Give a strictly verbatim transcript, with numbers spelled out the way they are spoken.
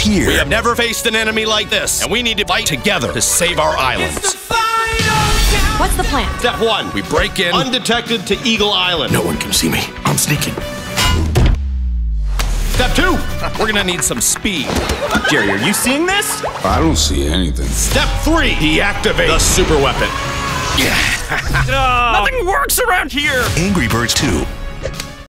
here. We have never faced an enemy like this, and we need to fight together to save our islands. What's the plan? Step one, we break in undetected to Eagle Island. No one can see me. I'm sneaking. Step two, we're gonna need some speed. Jerry, are you seeing this? I don't see anything. Step three, deactivate the super weapon. Oh. Nothing works around here! Angry Birds two.